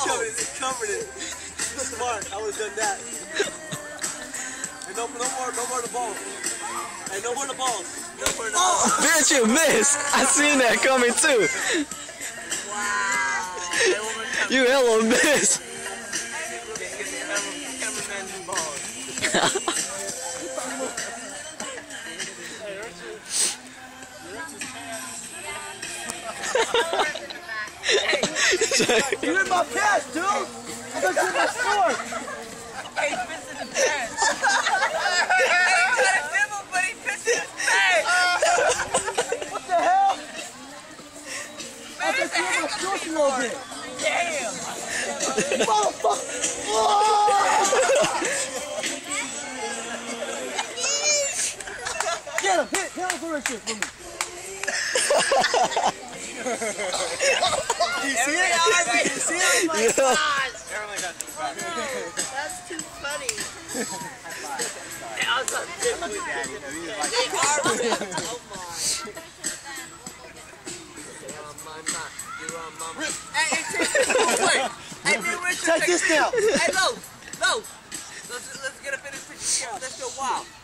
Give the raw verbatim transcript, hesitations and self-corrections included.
covered it. It's covered it. Smart. I would have done that. And no, no more, no more the balls. And no more the balls. No more the balls. Oh, bitch, you missed. I seen that coming too. Wow. You hella missed. Cameraman's balls. You in my pants, dude! I thought you in my store! Hey, he pissed in the pants! He got a nibble, but he pissed in his pants! What the hell? Man, it's a heck of a little bit! Damn! Motherfucker! Get him! Hit! Hit him for that shit for me! You see it? You see it? Oh my Yeah. gosh! That's too funny. Hey, I was like, They are big. Oh my. hey, hey, take this away! Hey, Big Richard, Take this now! Hey, Lo, Lo! Let's, let's get a finish picture together. Let's go wild.